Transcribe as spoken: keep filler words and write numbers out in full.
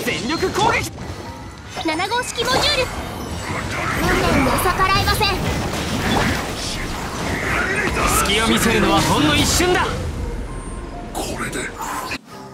全力攻撃。 なな号式モジュール、運命には逆らえません。 隙を見せるのはほんの一瞬だ。